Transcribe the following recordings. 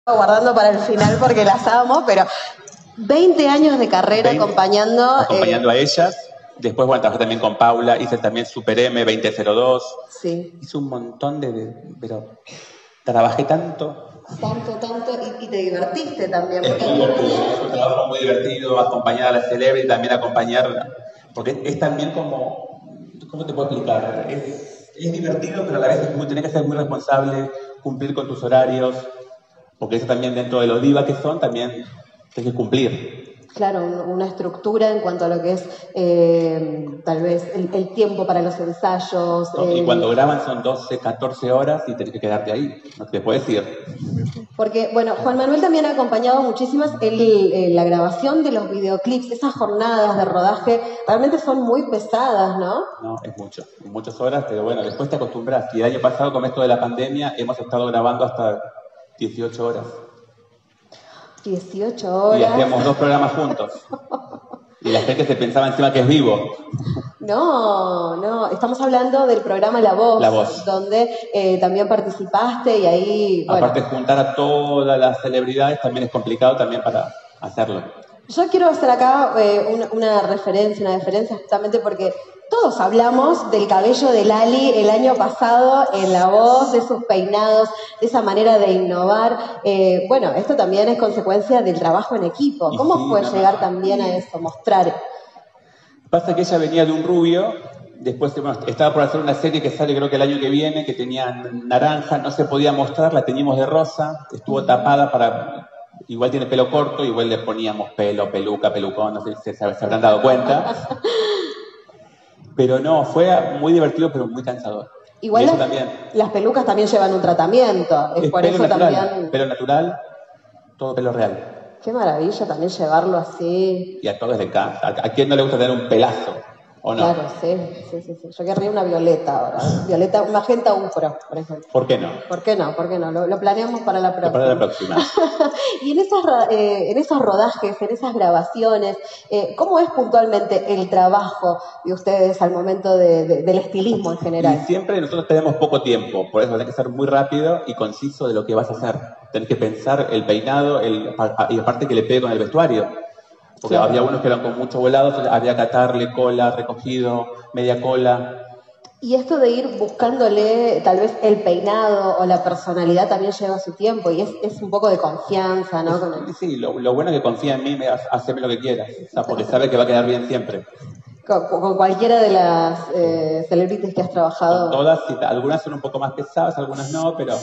guardando para el final porque las amo, pero 20 años de carrera acompañando a ellas. Después, bueno, trabajé también con Paula, hice también Super M 2002. Sí. Hice un montón pero trabajé tanto. Tanto, y te divertiste también. Es muy divertido, es un trabajo muy divertido, acompañar a la celebrity, también acompañar, porque es también como, ¿cómo te puedo explicar? Es divertido, pero a la vez tenés que ser muy responsable, cumplir con tus horarios, porque eso también dentro de lo diva que son, también tienes que cumplir. Claro, una estructura en cuanto a lo que es tal vez el tiempo para los ensayos. Y cuando graban son 12, 14 horas y tenés que quedarte ahí, no te puedes ir. Porque, bueno, Juan Manuel también ha acompañado muchísimas la grabación de los videoclips, esas jornadas de rodaje realmente son muy pesadas, ¿no? No, es muchas horas, pero bueno, después te acostumbras. Y el año pasado con esto de la pandemia hemos estado grabando hasta 18 horas. 18 horas. Y hacíamos 2 programas juntos. Y la gente se pensaba encima que es vivo. No, estamos hablando del programa La Voz. Donde también participaste y ahí... Bueno. Aparte, juntar a todas las celebridades también es complicado también para hacerlo. Yo quiero hacer acá una deferencia justamente porque todos hablamos del cabello de Lali el año pasado en La Voz, de sus peinados, de esa manera de innovar. Bueno, esto también es consecuencia del trabajo en equipo. ¿Cómo fue llegar también a eso, mostrar? Pasa que ella venía de un rubio, después estaba por hacer una serie que sale creo que el año que viene, que tenía naranja, no se podía mostrar, la teníamos de rosa, estuvo tapada para... Igual tiene pelo corto, igual le poníamos pelo, peluca, pelucón, no sé si se habrán dado cuenta. Pero no, fue muy divertido, pero muy cansador. Igual las pelucas también llevan un tratamiento, es por eso natural, también... Pelo natural, todo pelo real. Qué maravilla también llevarlo así. Y a todos de casa. ¿A quién no le gusta tener un pelazo? ¿O no? Claro, sí. Yo querría una violeta ahora. Violeta, un magenta Ufro, por ejemplo. ¿Por qué no? ¿Por qué no? Lo planeamos para la próxima. Para la próxima. Y en esos rodajes, en esas grabaciones, ¿cómo es puntualmente el trabajo de ustedes al momento del estilismo en general? Y siempre nosotros tenemos poco tiempo, por eso tenés que ser muy rápido y conciso de lo que vas a hacer. Tenés que pensar el peinado y aparte que le pegue con el vestuario. Porque claro, había unos que eran con mucho volado, había que atarle cola, recogido, media cola. Y esto de ir buscándole tal vez el peinado o la personalidad también lleva su tiempo y es un poco de confianza, ¿no? Sí, lo bueno es que confía en mí, haceme lo que quieras, o sea, porque sabe que va a quedar bien siempre. Con cualquiera de las celebrities que has trabajado. Con todas, sí, algunas son un poco más pesadas, algunas no, pero...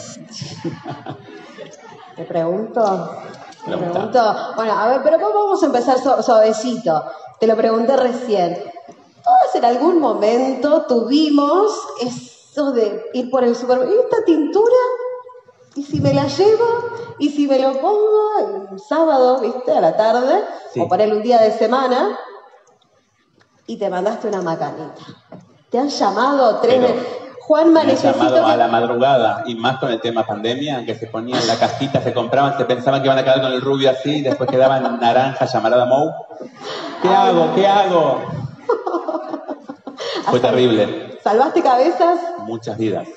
Te pregunto. Bueno, a ver, pero vamos a empezar suavecito. Te lo pregunté recién. Todos en algún momento tuvimos eso de ir por el supermercado. ¿Y esta tintura? ¿Y si me la llevo? ¿Y si me lo pongo un sábado, viste, a la tarde? Sí. O ponerle un día de semana y te mandaste una macanita. Te han llamado 3 veces. Juanma, necesito llamado a la madrugada, y más con el tema pandemia, que se ponían la cajita, se compraban, se pensaban que iban a quedar con el rubio así, y después quedaban naranja, llamarada Mou. ¿Qué hago? Fue terrible. ¿Salvaste cabezas? Muchas vidas.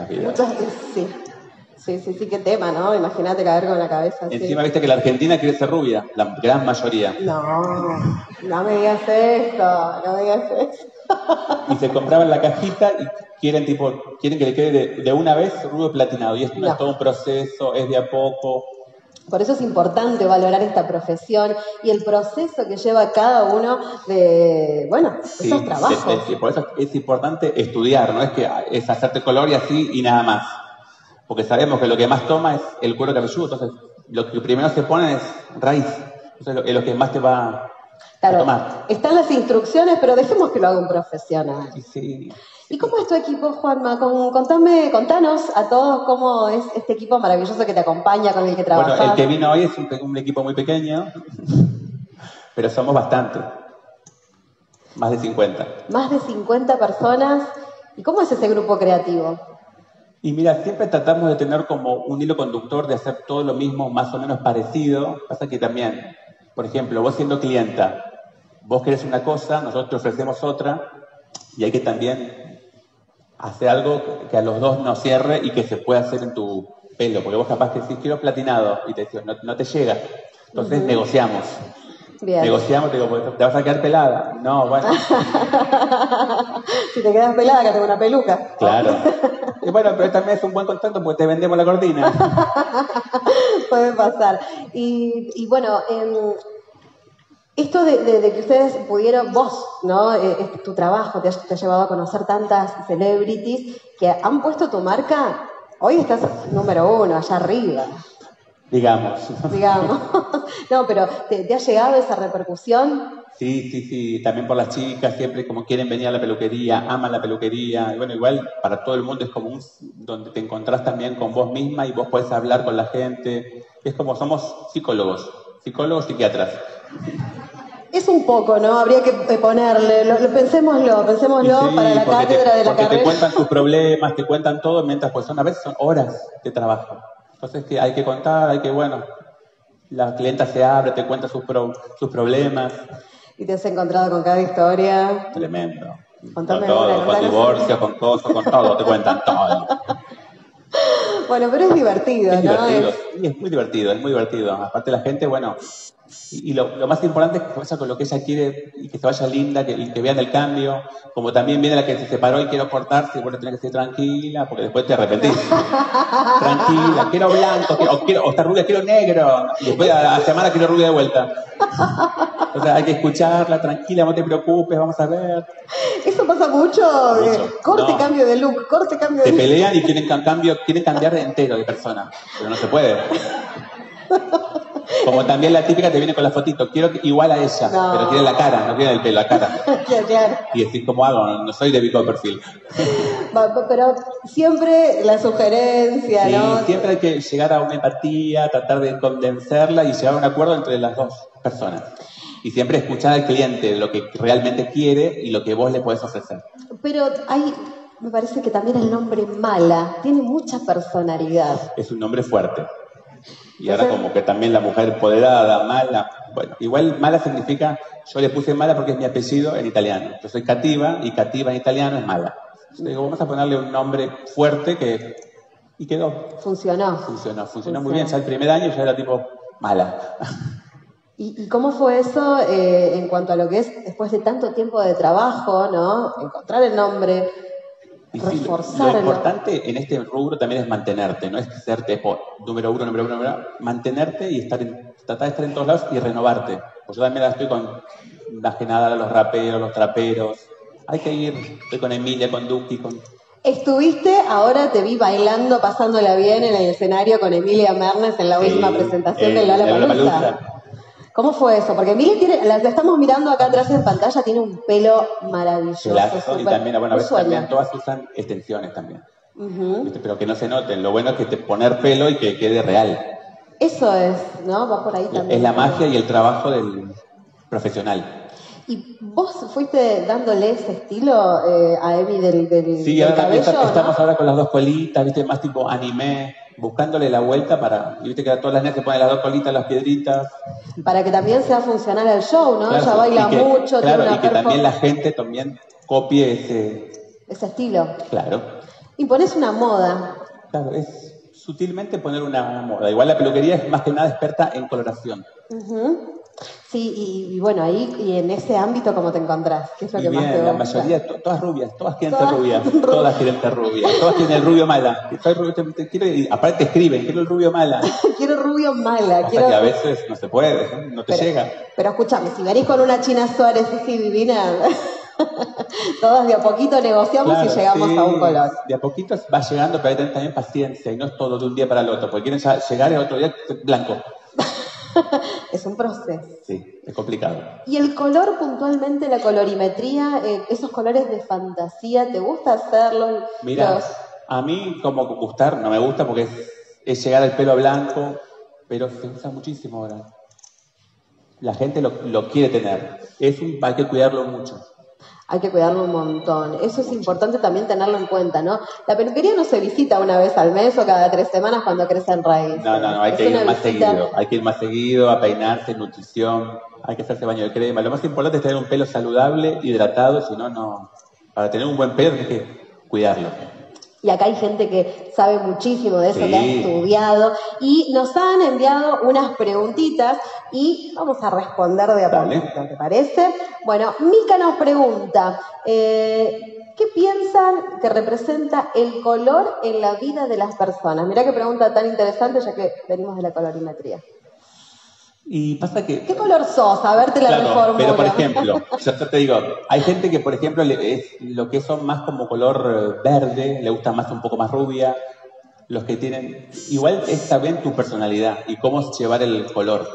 Sí, qué tema, ¿no? Imagínate caer con la cabeza así. Encima viste que la Argentina quiere ser rubia, la gran mayoría. No me digas eso. Y se compraban la cajita y quieren que le quede de una vez rubio platinado. Y esto no es todo un proceso, es de a poco. Por eso es importante valorar esta profesión y el proceso que lleva cada uno de, esos trabajos. Por eso es importante estudiar, no es hacerte color y así y nada más. Porque sabemos que lo que más toma es el cuero cabelludo, entonces lo que primero se pone es raíz. Entonces es lo que más te va a tomar. Están las instrucciones, pero dejemos que lo haga un profesional. Sí. ¿Y cómo es tu equipo, Juanma? Contanos a todos cómo es este equipo maravilloso que te acompaña, con el que trabajas. Bueno, el que vino hoy es un equipo muy pequeño, pero somos bastante. Más de 50. Más de 50 personas. ¿Y cómo es ese grupo creativo? Y mira, siempre tratamos de tener como un hilo conductor, de hacer todo lo mismo, más o menos parecido. Pasa que también, por ejemplo, vos siendo clienta, vos querés una cosa, nosotros te ofrecemos otra, y hay que también hacer algo que a los dos nos cierre y que se pueda hacer en tu pelo, porque vos capaz que decís, quiero platinado, y te decís, no te llega. Entonces negociamos. Bien. Negociamos, te digo, ¿te vas a quedar pelada? No, bueno. Si te quedas pelada, que tengo una peluca. Claro. Y bueno, pero también es un buen contrato porque te vendemos la cortina. Puede pasar. Y bueno, esto de que ustedes pudieron, vos, ¿no? Tu trabajo te ha llevado a conocer tantas celebrities que han puesto tu marca. Hoy estás número 1, allá arriba. Digamos. No, pero ¿te ha llegado esa repercusión? Sí. También por las chicas, siempre como quieren venir a la peluquería, aman la peluquería. Y bueno, igual para todo el mundo es como donde te encontrás también con vos misma y vos podés hablar con la gente. Es como somos psicólogos, psiquiatras. Es un poco, ¿no? Habría que ponerle, pensémoslo Sí, para la cátedra de la porque carrera. te cuentan tus problemas, te cuentan todo, mientras pues a veces son horas de trabajo. Entonces que hay que contar, bueno, la clienta se abre, te cuenta sus problemas. ¿Y te has encontrado con cada historia? Tremendo. Contame con todo, una, con divorcio, con cosas, con todo, te cuentan todo. Bueno, pero es divertido, Es ¿no? divertido, y es muy divertido. Aparte la gente, bueno, y lo más importante es que vaya con lo que ella quiere y que se vaya linda, y que vean el cambio. Como también viene la que se separó y quiero cortarse, bueno, tenés que ser tranquila, porque después te arrepentís. Tranquila, quiero blanco, o esta rubia, quiero negro, y después a la semana quiero rubia de vuelta. O sea, hay que escucharla, tranquila, no te preocupes, vamos a ver. Eso pasa mucho. Corte, cambio de look, corte, cambio de Te look. pelean y quieren cambiar de entero de persona, pero no se puede. Como también la típica te viene con la fotito, quiero igual a ella, pero quiere la cara, no quiere el pelo, la cara. Claro. Y decís, ¿cómo hago? No soy de Vico de perfil. Pero siempre la sugerencia, Sí, ¿no? siempre hay que llegar a una empatía, tratar de convencerla y llegar a un acuerdo entre las dos personas. Y siempre escuchar al cliente lo que realmente quiere y lo que vos le podés ofrecer. Pero me parece que también el nombre Mala tiene mucha personalidad. Es un nombre fuerte. Y ahora como que también la mujer empoderada, Mala. Bueno, igual Mala significa, yo le puse Mala porque es mi apellido en italiano. Yo soy Cativa y Cativa en italiano es Mala. Entonces digo, vamos a ponerle un nombre fuerte y quedó. Funcionó muy bien. Ya el primer año ya era tipo Mala. ¿Y cómo fue eso en cuanto a lo que es, después de tanto tiempo de trabajo, ¿no? Encontrar el nombre, reforzarlo. Lo importante en este rubro también es mantenerte, no es ser número uno, mantenerte y tratar de estar en todos lados y renovarte. Pues yo también estoy con, más que nada, los raperos, los traperos. Hay que estoy con Emilia, con Duki, Estuviste, ahora te vi bailando, pasándola bien en el escenario con Emilia Mernes en la última presentación de Lollapalooza. ¿Cómo fue eso? Porque Emilia la estamos mirando acá atrás en pantalla, tiene un pelo maravilloso. Y también, bueno, a veces también todas usan extensiones también. Pero que no se noten. Lo bueno es que poner pelo y que quede real. Eso es, ¿no? Va por ahí también. Es la magia y el trabajo del profesional. ¿Y vos fuiste dándole ese estilo a Emi del sí, del ahora cabello, estamos ahora con las dos colitas, ¿viste? Más tipo anime, buscándole la vuelta y viste que a todas las niñas se ponen las dos colitas, las piedritas. Para que también sea funcional al show, ¿no? Claro, ella baila mucho, claro, tiene una y que también la gente también copie ese estilo. Claro. Y pones una moda. Claro, es sutilmente poner una moda. Igual la peluquería es más que nada experta en coloración. Sí, y bueno, ahí y en ese ámbito, ¿cómo te encontrás? ¿Qué es lo que más te gusta? La mayoría, todas rubias, todas quieren ser rubias, todas quieren ser rubias, todas quieren el rubio Mala. Aparte te escriben, quiero el rubio Mala. Quiero rubio Mala. Que a veces no se puede, no te llega. Pero escúchame, si venís con una China Suárez así divina, todas de a poquito negociamos y llegamos a un color. De a poquito va llegando, pero hay que tener también paciencia y no es todo de un día para el otro, porque quieren llegar y el otro día blanco. Es un proceso. Sí, es complicado. ¿Y el color puntualmente, la colorimetría, esos colores de fantasía, te gusta hacerlos? Mira, a mí como gustar no me gusta porque es llegar al pelo blanco, pero se usa muchísimo ahora. La gente lo quiere tener. Hay que cuidarlo mucho. Hay que cuidarlo un montón. Eso es importante también tenerlo en cuenta, ¿no? La peluquería no se visita una vez al mes o cada 3 semanas cuando crecen raíces. No, hay que ir más seguido. Hay que ir más seguido a peinarse, nutrición, hay que hacerse baño de crema. Lo más importante es tener un pelo saludable, hidratado, si no, no. Para tener un buen pelo tienes que cuidarlo. Y acá hay gente que sabe muchísimo de eso, Sí. que ha estudiado, y nos han enviado unas preguntitas y vamos a responder de a Dale. poquito, ¿te parece? Bueno, Mica nos pregunta, ¿qué piensan que representa el color en la vida de las personas? Mirá qué pregunta tan interesante, ya que venimos de la colorimetría. Y pasa que... ¿Qué color sos? A ver, te la Claro, reformulo. pero por ejemplo, yo te digo, hay gente que, por ejemplo, lo que son más como color verde, le gusta más un poco más rubia, los que tienen... Igual es también tu personalidad y cómo llevar el color.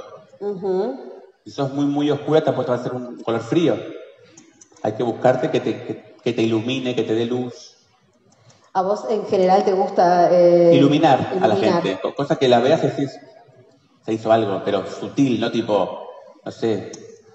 Si sos muy oscura, tampoco va a ser un color frío. Hay que buscarte que te ilumine, que te dé luz. ¿A vos en general te gusta Iluminar a la gente, cosa que la veas y decís, se hizo algo, pero sutil, no tipo, no sé,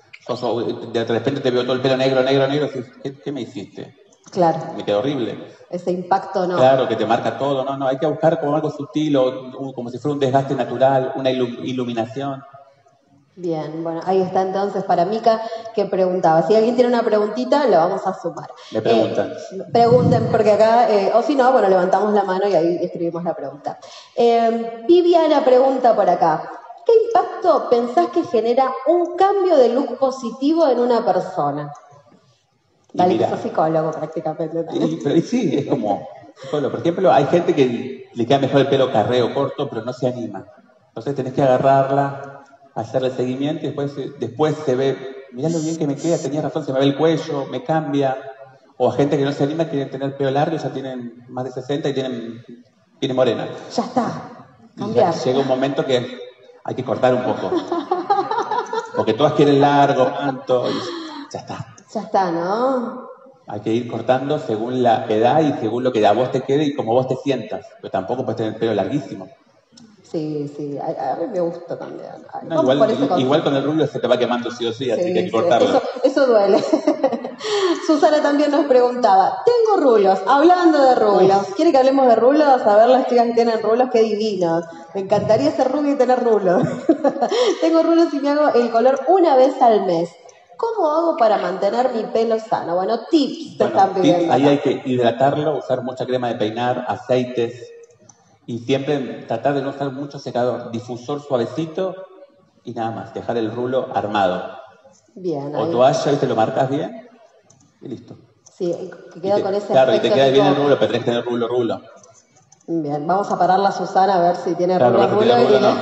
de repente te veo todo el pelo negro, y decís, ¿qué me hiciste? Claro. Me quedó horrible. Ese impacto no. Claro, que te marca todo, no, hay que buscar como algo sutil o como si fuera un desgaste natural, una iluminación. Bien, bueno, ahí está entonces para Mica que preguntaba. Si alguien tiene una preguntita, la vamos a sumar. Me preguntan. Pregunten, porque acá, o si no, bueno, levantamos la mano y ahí escribimos la pregunta. Viviana pregunta por acá. ¿Qué impacto pensás que genera un cambio de look positivo en una persona? Dale, que sos psicólogo prácticamente. Pero sí, es como psicólogo. Por ejemplo, hay gente que le queda mejor el pelo carreo, corto, pero no se anima. Entonces tenés que agarrarla, hacerle seguimiento y después se ve, mirá lo bien que me queda, tenía razón, se me ve el cuello, me cambia. O a gente que no se anima, quieren tener pelo largo, ya tienen más de 60 y tienen morena. Ya está, cambiar. Llega un momento que hay que cortar un poco. Porque todas quieren largo, manto, y ya está. Ya está, ¿no? Hay que ir cortando según la edad y según lo que a vos te quede y como vos te sientas. Pero tampoco puedes tener el pelo larguísimo. Sí, a mí me gusta también. No, igual con el rubio se te va quemando sí o sí, así que hay que cortarlo. Eso duele. Susana también nos preguntaba, tengo rulos, hablando de rulos, ¿quiere que hablemos de rulos? A ver las chicas que tienen rulos, qué divinos. Me encantaría ser rubia y tener rulos. Tengo rulos y me hago el color una vez al mes. ¿Cómo hago para mantener mi pelo sano? Bueno, tips te están pidiendo. Ahí hay que hidratarlo, usar mucha crema de peinar, aceites. Y siempre tratar de no usar mucho secador, difusor suavecito y nada más, dejar el rulo armado. Bien. O toalla, ¿viste? Lo marcas bien y listo. Sí, que queda con ese claro, y te queda bien el rulo, pero tenés que tener rulo. Bien, vamos a pararla a Susana a ver si tiene rulo. No.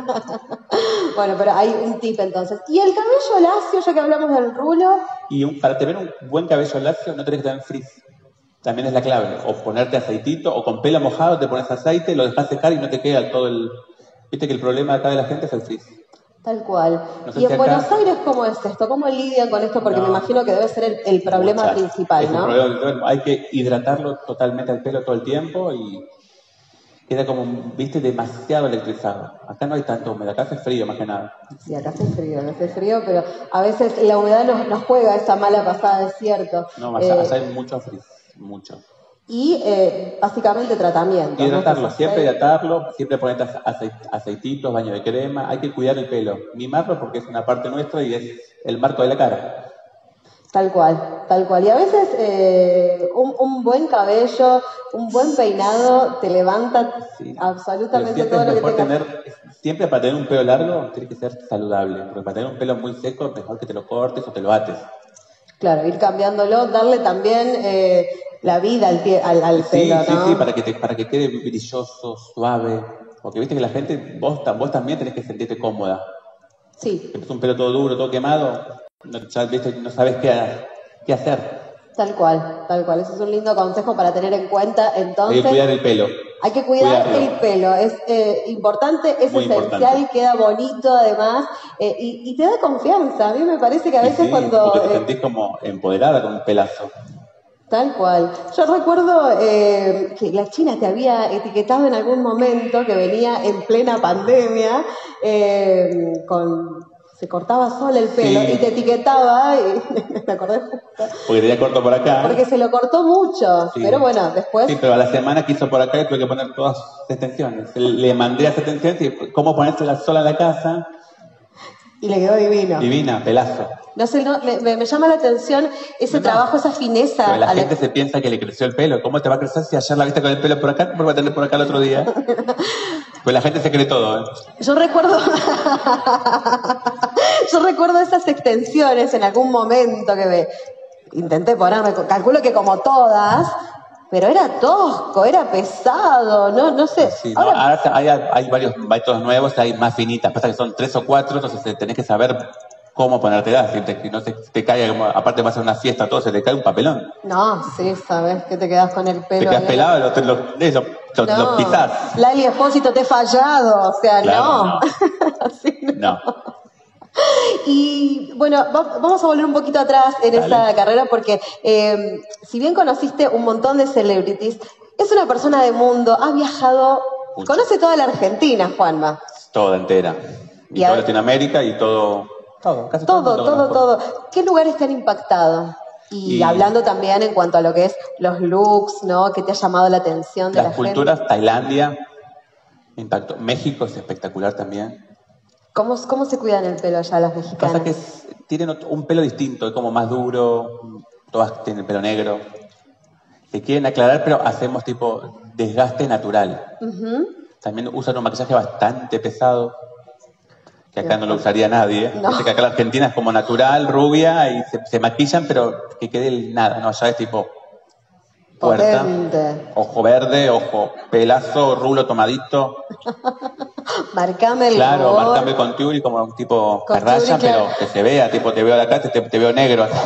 Bueno, pero hay un tip entonces. ¿Y el cabello lacio, ya que hablamos del rulo? Y para tener un buen cabello lacio no tenés que tener frizz. También es la clave, o ponerte aceitito, o con pelo mojado te pones aceite, lo dejas secar y no te queda todo el... Viste que el problema acá de la gente es el frizz. Tal cual. No sé. ¿Y en Buenos Aires cómo es esto? ¿Cómo lidian con esto? Porque me imagino que debe ser el problema principal, ¿no? Hay que hidratarlo totalmente al pelo todo el tiempo y queda como, viste, demasiado electrizado. Acá no hay tanta humedad, acá hace frío más que nada. Sí, acá hace frío, pero a veces la humedad nos juega esa mala pasada, es cierto. No, allá hay mucho frizz. Mucho. Y básicamente tratamiento. Hidratarlo, siempre hidratarlo, siempre ponerte aceititos, baño de crema, hay que cuidar el pelo, mimarlo porque es una parte nuestra y es el marco de la cara. Tal cual. Y a veces un buen cabello, un buen peinado te levanta absolutamente todo lo que tengas. Siempre para tener un pelo largo tiene que ser saludable, porque para tener un pelo muy seco mejor que te lo cortes o te lo ates. Claro, ir cambiándolo, darle también la vida al pelo, ¿no? Sí, para que quede brilloso, suave. Porque viste que la gente, vos también tenés que sentirte cómoda. Sí. Es un pelo todo duro, todo quemado, no sabes qué hacer. Tal cual. Ese es un lindo consejo para tener en cuenta. Entonces, hay que cuidar el pelo. Hay que cuidar el pelo, es importante, es muy esencial, importante. Queda bonito además y te da confianza. A mí me parece que a veces cuando... Porque te sentís como empoderada con un pelazo. Tal cual. Yo recuerdo que la China te había etiquetado en algún momento que venía en plena pandemia se cortaba sola el pelo y te etiquetaba y me acordé justo. Porque tenía corto por acá. Porque se lo cortó mucho, pero bueno, después... Sí, pero a la semana que hizo por acá y tuve que poner todas las extensiones. Le mandé las extensiones y cómo ponérselas sola en la casa. Y le quedó divino. Divina, pelazo. No sé, me llama la atención ese trabajo, esa fineza. Pero la gente se piensa que le creció el pelo. ¿Cómo te va a crecer si ayer la viste con el pelo por acá? ¿Cómo va a tener por acá el otro día? Pues la gente se cree todo, ¿eh? Yo recuerdo esas extensiones en algún momento que me intenté ponerme, calculo que como todas, pero era tosco, era pesado, no sé. Sí, ahora hay varios métodos nuevos, hay más finitas, pasa que son 3 o 4, entonces tenés que saber cómo ponértela, que no te caiga, como, aparte vas a una fiesta, todo se te cae un papelón. No, sí, sabes que te quedás con el pelo. Te quedás pelado, lo pisás. Lali Espósito, te he fallado, o sea, claro, no. Así no. Y bueno, vamos a volver un poquito atrás en esa carrera porque si bien conociste un montón de celebrities, es una persona de mundo, has viajado, conoce toda la Argentina, Juanma. Toda entera. Y toda Latinoamérica y todo. Casi todo. ¿Qué lugares te han impactado? Y hablando también en cuanto a lo que es los looks, ¿no? ¿Qué te ha llamado la atención de la gente? Las culturas, Tailandia, impacto. México es espectacular también. ¿Cómo se cuidan el pelo allá los mexicanos? Pasa que tienen un pelo distinto, es como más duro, todas tienen el pelo negro. Se quieren aclarar, pero hacemos tipo desgaste natural. También usan un maquillaje bastante pesado, que acá no lo usaría nadie. No. Dice que acá la Argentina es como natural, rubia, y se maquillan, pero que quede nada, ¿no? Allá es tipo puerta, ojo verde, ojo pelazo, rulo tomadito. Marcame el Claro, color. marcame con Tiuri como un tipo raya, pero que se vea, tipo te veo de acá, te veo negro. Así.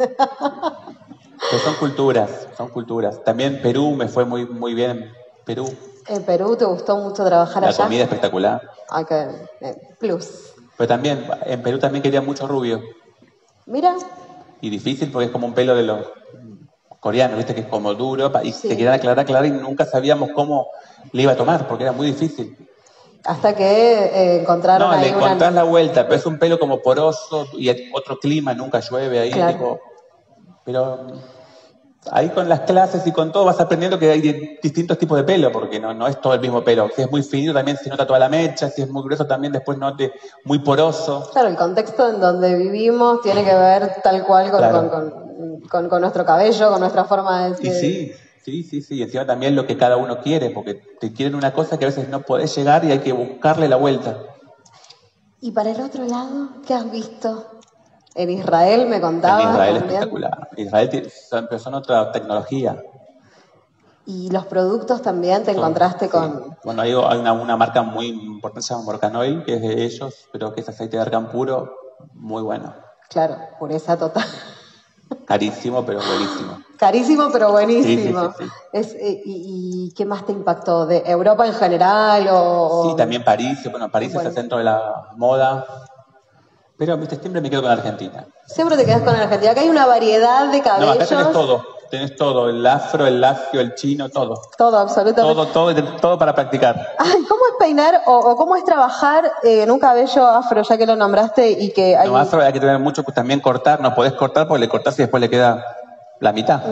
Pero son culturas. También Perú me fue muy bien. Perú. ¿En Perú te gustó mucho trabajar allá? La comida espectacular. Ah, que plus. Pero también, en Perú también quería mucho rubio. Mira. Y difícil porque es como un pelo de los coreanos, viste, que es como duro, y se querían aclarar y nunca sabíamos cómo le iba a tomar, porque era muy difícil. Hasta que encontraron ahí le encontrás la vuelta, pero es un pelo como poroso y otro clima, nunca llueve ahí. Claro. Tipo, pero ahí con las clases y con todo vas aprendiendo que hay distintos tipos de pelo, porque no es todo el mismo pelo. Si es muy finito también se nota toda la mecha, si es muy grueso también después note muy poroso. Claro, el contexto en donde vivimos tiene que ver tal cual con nuestro cabello, con nuestra forma de ser. Sí. Y encima también lo que cada uno quiere, porque te quieren una cosa que a veces no podés llegar y hay que buscarle la vuelta. ¿Y para el otro lado, qué has visto? En Israel me contabas. En Israel también. Espectacular. Israel son otra tecnología. ¿Y los productos también te encontraste con...? Bueno, hay una marca muy importante, se llama Morcanoil, que es de ellos, pero que es aceite de argán puro, muy bueno. Claro, pureza total. Carísimo, pero buenísimo. Carísimo, pero buenísimo. Sí. ¿Y qué más te impactó? ¿De Europa en general o...? Sí, también París. Bueno, París es el centro de la moda. Pero, viste, siempre me quedo con Argentina. Siempre te quedas con Argentina. Acá hay una variedad de cabellos. No, acá tenés todo. El afro, el lacio, el chino, todo. Todo, absolutamente. Todo para practicar. Ay, ¿cómo es peinar o cómo es trabajar en un cabello afro, ya que lo nombraste y que hay... No, afro hay que tener mucho, también cortar. No podés cortar porque le cortás y después le queda la mitad.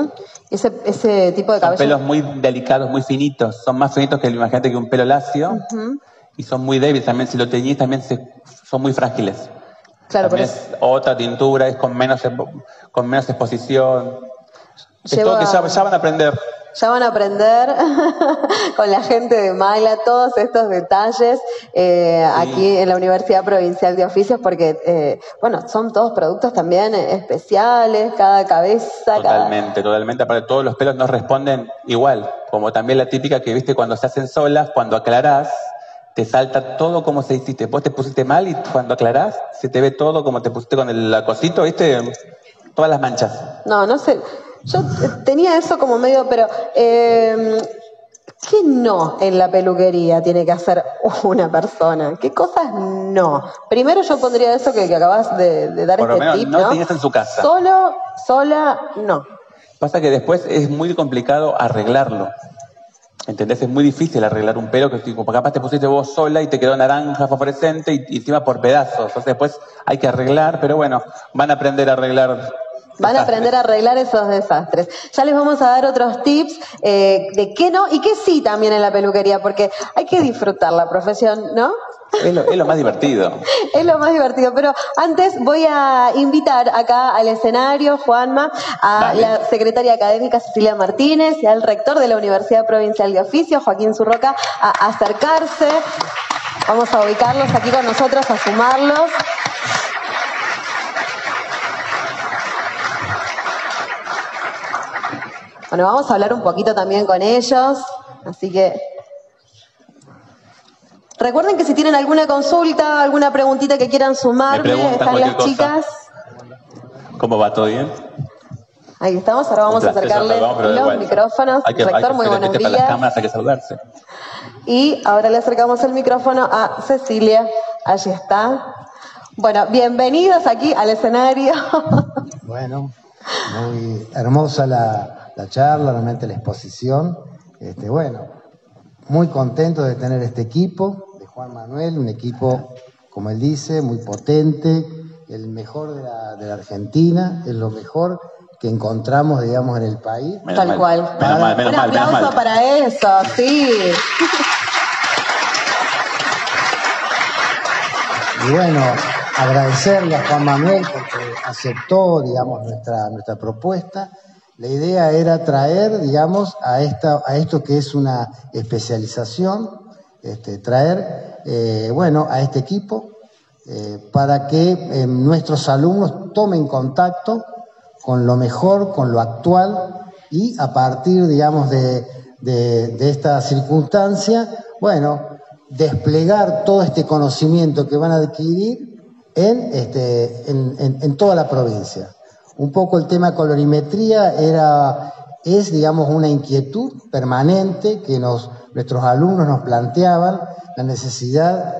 Ese tipo de cabello. Son pelos muy delicados, muy finitos. Son más finitos que, imagínate, que un pelo lacio. Y son muy débiles también. Si lo teñís también son muy frágiles. Claro, también es otra tintura, es con menos exposición. Es todo que ya van a aprender. Ya van a aprender con la gente de Mayla todos estos detalles aquí en la Universidad Provincial de Oficios, porque, son todos productos también especiales, cada cabeza. Totalmente. Aparte, todos los pelos no responden igual. Como también la típica que viste cuando se hacen solas, cuando aclarás, te salta todo como se hiciste. Vos te pusiste mal y cuando aclarás, se te ve todo como te pusiste con el cosito, ¿viste? Todas las manchas. No sé. Yo tenía eso como medio, pero ¿qué no en la peluquería tiene que hacer una persona? ¿Qué cosas no? Primero yo pondría eso que acabas de dar por este lo menos tip, no tenías en su casa. Sola, no. Pasa que después es muy complicado arreglarlo. ¿Entendés? Es muy difícil arreglar un pelo que capaz te pusiste vos sola y te quedó naranja fosforescente y encima por pedazos. Entonces después hay que arreglar, pero bueno, van a aprender a arreglar. Van a aprender a arreglar esos desastres. Ya les vamos a dar otros tips de qué no y qué sí también en la peluquería, porque hay que disfrutar la profesión, ¿no? Es lo más divertido. Es lo más divertido, pero antes voy a invitar acá al escenario, Juanma, a la secretaria académica Cecilia Martínez y al rector de la Universidad Provincial de Oficios, Joaquín Zurroca, a acercarse. Vamos a ubicarlos aquí con nosotros, a sumarlos. Bueno, vamos a hablar un poquito también con ellos, así que recuerden que si tienen alguna consulta, alguna preguntita que quieran sumarme, están las chicas. ¿Cómo va? ¿Todo bien? Ahí estamos, ahora vamos a acercarles los micrófonos. Rector, muy buenos días. Las cámaras hay que saludarse. Y ahora le acercamos el micrófono a Cecilia, allí está. Bueno, bienvenidos aquí al escenario. Bueno, muy hermosa la charla, realmente la exposición. Bueno, muy contento de tener este equipo de Juan Manuel, un equipo, como él dice, muy potente, el mejor de la Argentina, es lo mejor que encontramos, digamos, en el país. Tal cual. Un aplauso para eso, sí. Y bueno, agradecerle a Juan Manuel porque aceptó, digamos, nuestra propuesta. La idea era traer, digamos, a esto que es una especialización, traer, bueno, a este equipo para que nuestros alumnos tomen contacto con lo mejor, con lo actual, y a partir, digamos, de esta circunstancia, bueno, desplegar todo este conocimiento que van a adquirir en toda la provincia. Un poco el tema colorimetría es, digamos, una inquietud permanente que nuestros alumnos nos planteaban, la necesidad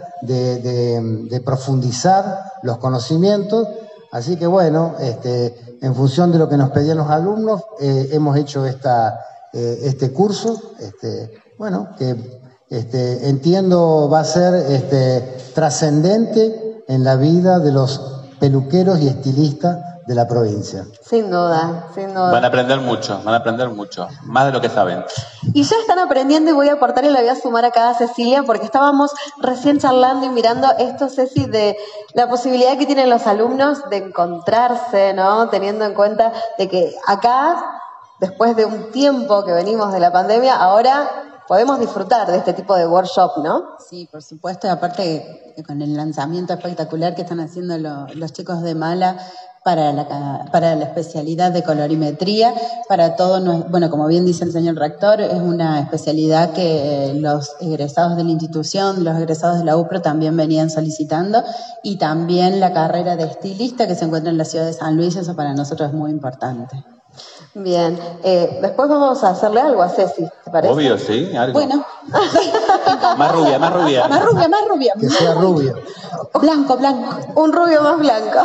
de profundizar los conocimientos. Así que bueno, en función de lo que nos pedían los alumnos, hemos hecho este curso, bueno, que entiendo va a ser trascendente en la vida de los peluqueros y estilistas de la provincia. Sin duda, sin duda. Van a aprender mucho, más de lo que saben. Y ya están aprendiendo, y voy a aportar y le voy a sumar acá a Cecilia, porque estábamos recién charlando y mirando esto, Ceci, de la posibilidad que tienen los alumnos de encontrarse, ¿no? Teniendo en cuenta de que acá, después de un tiempo que venimos de la pandemia, ahora podemos disfrutar de este tipo de workshop, ¿no? Sí, por supuesto, y aparte con el lanzamiento espectacular que están haciendo los chicos de Mala para la especialidad de colorimetría, para todo, bueno, como bien dice el señor rector, es una especialidad que los egresados de la institución, los egresados de la UPRO también venían solicitando, y también la carrera de estilista que se encuentra en la ciudad de San Luis, eso para nosotros es muy importante. Bien, después vamos a hacerle algo a Ceci, ¿te parece? Obvio, sí, algo. Bueno. Más rubia. Más rubia. Que sea rubio. Blanco. Un rubio más blanco.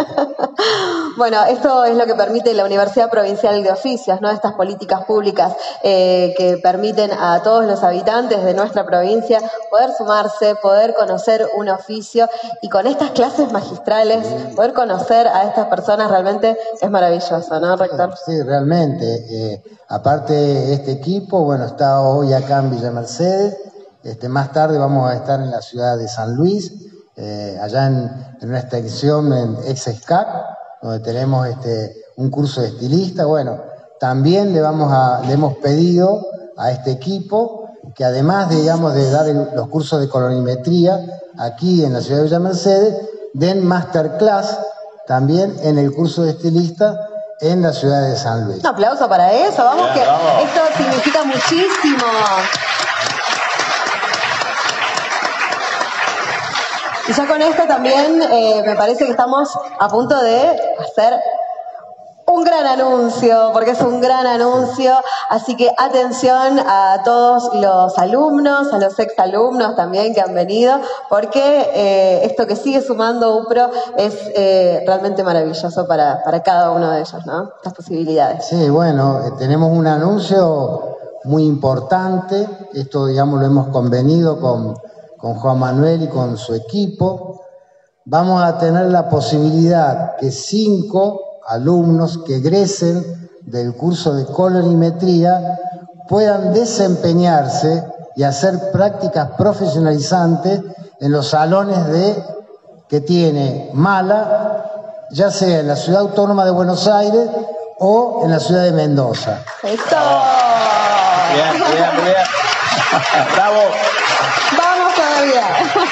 Bueno, esto es lo que permite la Universidad Provincial de Oficios, ¿no? Estas políticas públicas que permiten a todos los habitantes de nuestra provincia poder sumarse, poder conocer un oficio, y con estas clases magistrales, poder conocer a estas personas realmente es maravilloso, ¿no, rector? Sí, realmente. Aparte, este equipo, bueno, está hoy acá en Villa Mercedes. Más tarde vamos a estar en la ciudad de San Luis, allá en una extensión en ex-SCAC, donde tenemos un curso de estilista. Bueno, también le hemos pedido a este equipo que, además de, digamos, de dar los cursos de colorimetría aquí en la ciudad de Villa Mercedes, den masterclass también en el curso de estilista en la ciudad de San Luis. Un aplauso para eso, vamos. Esto significa muchísimo. Y ya con esto también me parece que estamos a punto de hacer un gran anuncio, porque es un gran anuncio, así que atención a todos los alumnos, a los exalumnos también que han venido, porque esto que sigue sumando UPRO es realmente maravilloso para cada uno de ellos, ¿no? Estas posibilidades. Sí, bueno, tenemos un anuncio muy importante, esto, digamos, lo hemos convenido con Juan Manuel y con su equipo. Vamos a tener la posibilidad que 5 alumnos que egresen del curso de colorimetría puedan desempeñarse y hacer prácticas profesionalizantes en los salones que tiene Mala, ya sea en la Ciudad Autónoma de Buenos Aires o en la ciudad de Mendoza. ¡Eso! Bien, bien, bien. ¡Bravo! ¡Vamos todavía!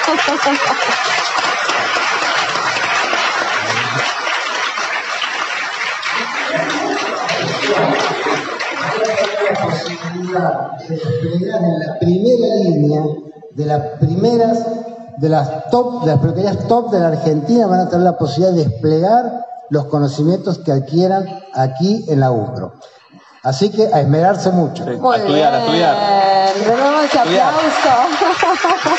En la primera línea de las peluquerías top de la Argentina van a tener la posibilidad de desplegar los conocimientos que adquieran aquí en la UPRO. Así que a esmerarse mucho. Sí, Muy a estudiar, bien. a estudiar. De nuevo ese Estudiar. aplauso.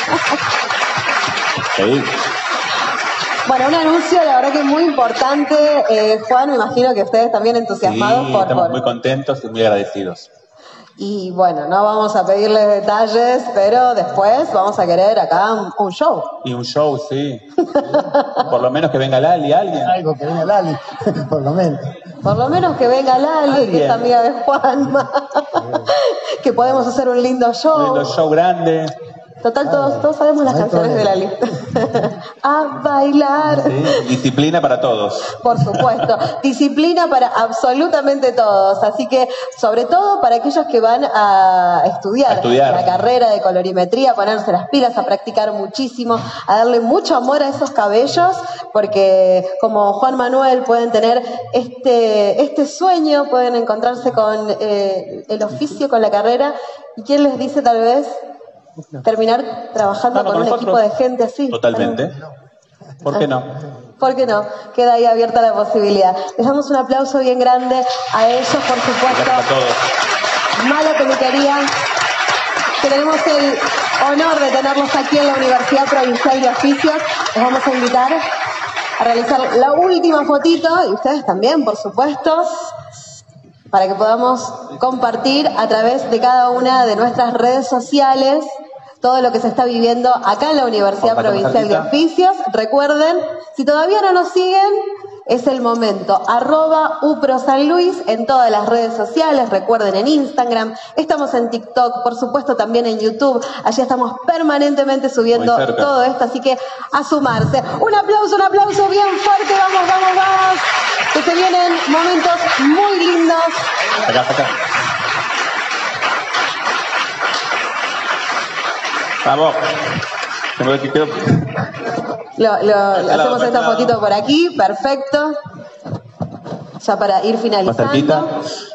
Sí. Bueno, un anuncio, la verdad que muy importante. Juan, me imagino que ustedes también entusiasmados Sí, por... estamos muy contentos y muy agradecidos. Y bueno, no vamos a pedirles detalles, pero después vamos a querer acá un show. Y un show, sí. Por lo menos que venga Lali, alguien. Algo que venga Lali, por lo menos. Por lo menos que venga Lali, que es amiga de Juanma. Que podemos hacer un lindo show. Un lindo show grande. Total, todos sabemos las No hay canciones de Lali. A bailar. Sí, disciplina para todos. Por supuesto, disciplina para absolutamente todos, así que sobre todo para aquellos que van a estudiar la carrera de colorimetría, a ponerse las pilas, a practicar muchísimo, a darle mucho amor a esos cabellos, porque como Juan Manuel pueden tener este sueño, pueden encontrarse con el oficio, con la carrera, y quién les dice tal vez terminar trabajando con un equipo de gente así. Totalmente. ¿Por qué no? ¿Por qué no? Queda ahí abierta la posibilidad. Les damos un aplauso bien grande a ellos, por supuesto. Gracias a todos. Mala Peluquería, que tenemos el honor de tenerlos aquí en la Universidad Provincial de Oficios. Les vamos a invitar a realizar la última fotito, y ustedes también, por supuesto, para que podamos compartir a través de cada una de nuestras redes sociales todo lo que se está viviendo acá en la Universidad Provincial de Oficios. Recuerden, si todavía no nos siguen, es el momento. @UPROSanLuis en todas las redes sociales. Recuerden, en Instagram, estamos en TikTok, por supuesto también en YouTube. Allí estamos permanentemente subiendo todo esto, así que a sumarse. Un aplauso bien fuerte. Vamos, vamos, vamos. Que se vienen momentos muy lindos. Acá. Vamos. Hacemos esta fotito por aquí, perfecto. Ya para ir finalizando.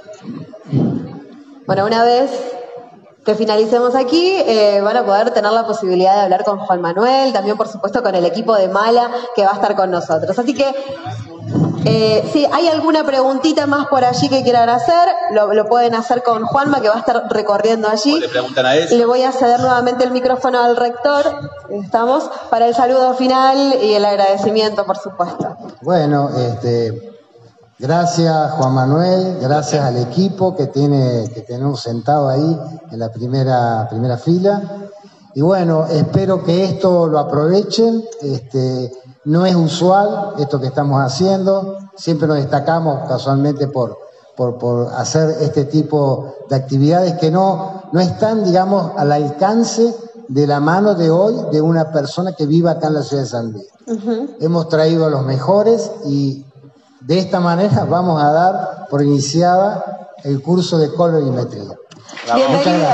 Bueno, una vez que finalicemos aquí, van a poder tener la posibilidad de hablar con Juan Manuel, también por supuesto con el equipo de Mala que va a estar con nosotros. Así que si hay alguna preguntita más por allí que quieran hacer, lo pueden hacer con Juanma, que va a estar recorriendo allí. O le preguntan a él. Le voy a ceder nuevamente el micrófono al rector, estamos, para el saludo final y el agradecimiento, por supuesto. Bueno, gracias Juan Manuel, gracias al equipo que tenemos sentado ahí en la primera fila. Y bueno, espero que esto lo aprovechen. No es usual esto que estamos haciendo, siempre nos destacamos casualmente por hacer este tipo de actividades que no están, digamos, al alcance de la mano de hoy de una persona que viva acá en la ciudad de San Luis. Hemos traído a los mejores y de esta manera vamos a dar por iniciada el curso de colorimetría. Bienvenidos.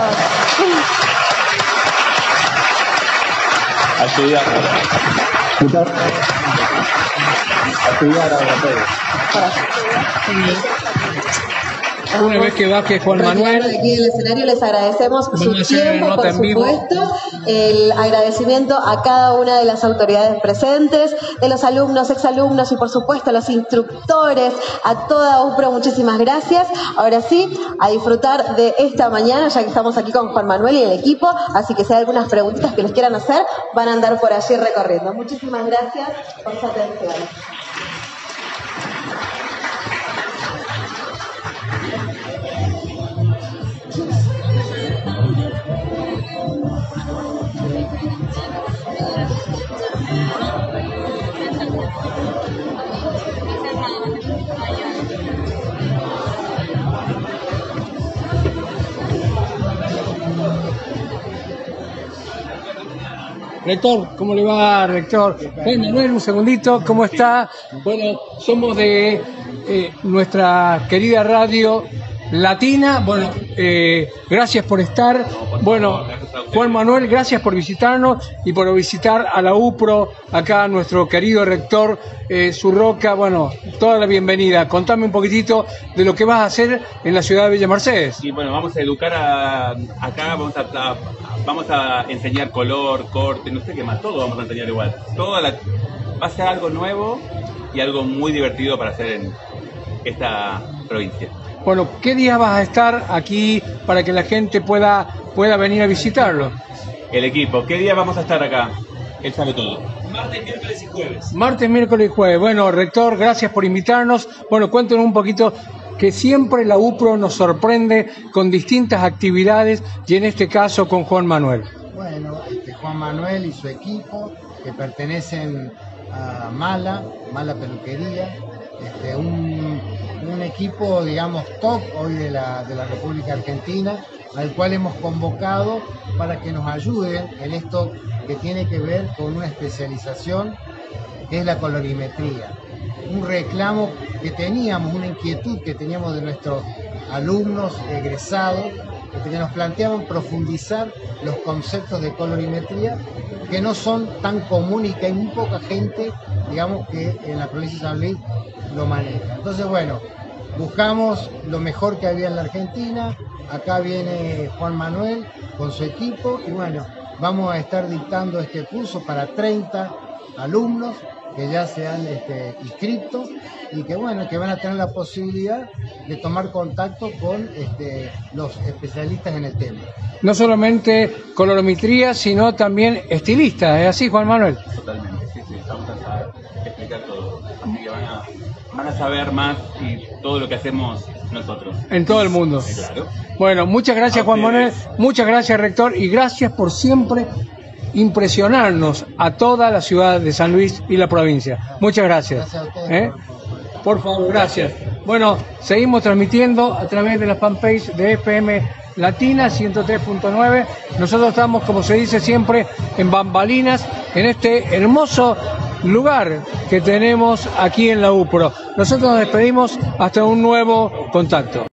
A estudiar. Una vez que baje Juan Manuel, aquí en el escenario les agradecemos su tiempo, por supuesto, el agradecimiento a cada una de las autoridades presentes, de los alumnos, exalumnos y por supuesto a los instructores, a toda UPRO, muchísimas gracias. Ahora sí, a disfrutar de esta mañana, ya que estamos aquí con Juan Manuel y el equipo, así que si hay algunas preguntitas que les quieran hacer, van a andar por allí recorriendo. Muchísimas gracias por su atención. Rector, ¿cómo le va, rector? Juan Manuel, un segundito, ¿cómo está? Bueno, somos de nuestra querida radio Latina. Bueno, gracias por estar. Bueno, Juan Manuel, gracias por visitarnos y por visitar a la UPRO, acá nuestro querido rector Surroca. Bueno, toda la bienvenida. Contame un poquitito de lo que vas a hacer en la ciudad de Villa Mercedes. Y bueno, vamos a educar acá, vamos a enseñar color, corte, no sé qué más, todo vamos a enseñar igual. Va a ser algo nuevo y algo muy divertido para hacer en esta provincia. Bueno, ¿qué días vas a estar aquí para que la gente pueda venir a visitarlo? El equipo, ¿qué día vamos a estar acá? Él sabe todo. Martes, miércoles y jueves. Martes, miércoles y jueves. Bueno, rector, gracias por invitarnos. Bueno, cuéntenos un poquito, que siempre la UPRO nos sorprende con distintas actividades y en este caso con Juan Manuel. Bueno, Juan Manuel y su equipo, que pertenecen a Mala Peluquería, un equipo, digamos, top hoy de la República Argentina, al cual hemos convocado para que nos ayuden en esto que tiene que ver con una especialización que es la colorimetría. Un reclamo que teníamos, una inquietud que teníamos de nuestros alumnos egresados, que nos planteaban profundizar los conceptos de colorimetría que no son tan comunes y que hay muy poca gente, digamos, que en la provincia de San Luis lo maneja. Entonces, bueno, buscamos lo mejor que había en la Argentina. Acá viene Juan Manuel con su equipo y bueno, vamos a estar dictando este curso para 30 alumnos que ya se han inscrito y que bueno, que van a tener la posibilidad de tomar contacto con los especialistas en el tema. No solamente colorimetría, sino también estilista, ¿es así, Juan Manuel? Totalmente, sí, vamos a explicar todo. Así que van a saber más y todo lo que hacemos nosotros. En todo el mundo. Claro. Bueno, muchas gracias, Juan Manuel, muchas gracias, rector, y gracias por siempre impresionarnos a toda la ciudad de San Luis y la provincia. Muchas gracias. Gracias a ustedes. Por favor, gracias. Bueno, seguimos transmitiendo a través de la fanpage de FM Latina 103.9. Nosotros estamos, como se dice siempre, en bambalinas, en este hermoso lugar que tenemos aquí en la UPRO. Nosotros nos despedimos hasta un nuevo contacto.